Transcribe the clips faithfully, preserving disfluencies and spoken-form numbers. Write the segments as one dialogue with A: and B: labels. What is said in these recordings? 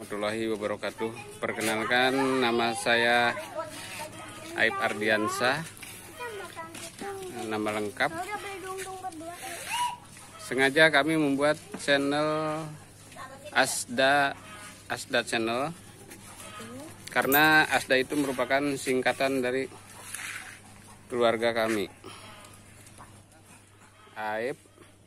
A: warahmatullahi wabarakatuh. Perkenalkan, nama saya Aib Ardiansyah, nama lengkap. Sengaja kami membuat channel Asda Asda Channel karena Asda itu merupakan singkatan dari keluarga kami. Aib,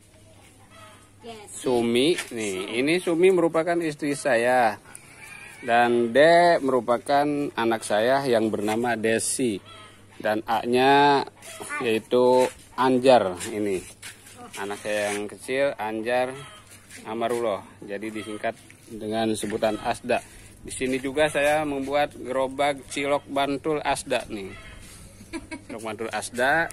A: Sumi, nih, ini Sumi merupakan istri saya, dan De merupakan anak saya yang bernama Desi, dan A-nya yaitu Anjar. Ini anak saya yang kecil, Anjar Amarullah, jadi disingkat dengan sebutan Asda. Di sini juga saya membuat gerobak cilok bantul Asda nih, cilok bantul Asda.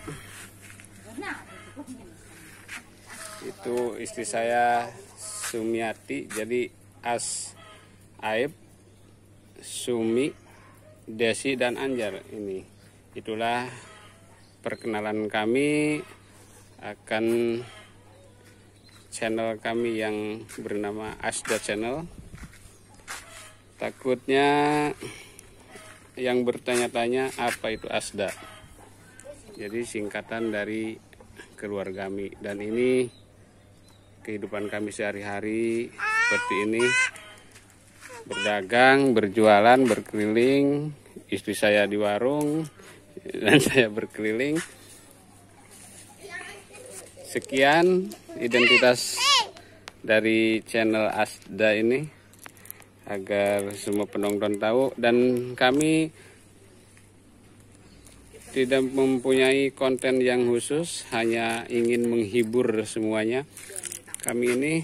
A: Itu istri saya Sumiati, jadi As, Aib, Sumi, Desi, dan Anjar. Ini itulah perkenalan kami akan channel kami yang bernama Asda Channel. Takutnya yang bertanya-tanya apa itu Asda, jadi singkatan dari keluarga kami, dan ini kehidupan kami sehari-hari seperti ini, berdagang, berjualan, berkeliling. Istri saya di warung dan saya berkeliling. Sekian identitas dari channel Asda ini agar semua penonton tahu, dan kami tidak mempunyai konten yang khusus, hanya ingin menghibur semuanya. Kami ini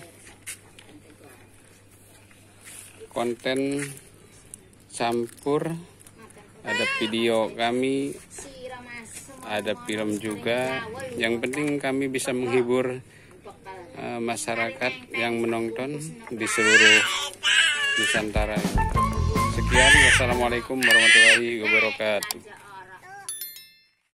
A: konten campur, ada video kami, ada film juga. Yang penting kami bisa menghibur uh, masyarakat yang menonton di seluruh Nusantara. Sekian, wassalamualaikum warahmatullahi wabarakatuh.